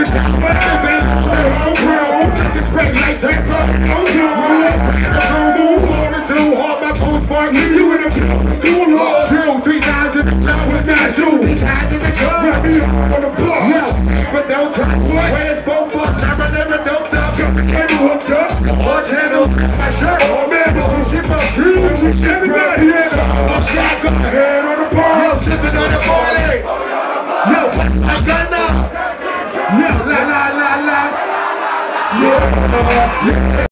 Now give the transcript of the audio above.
But don't touch where's both up, never don't touch. Can't hooked up. All channels, my shirt. Oh man, shit my shoes. Everybody, I'm shotgun. Head on the bar. Yo, sipping on the party. Yo, what's my gun now? Yo, la la la la. Yeah.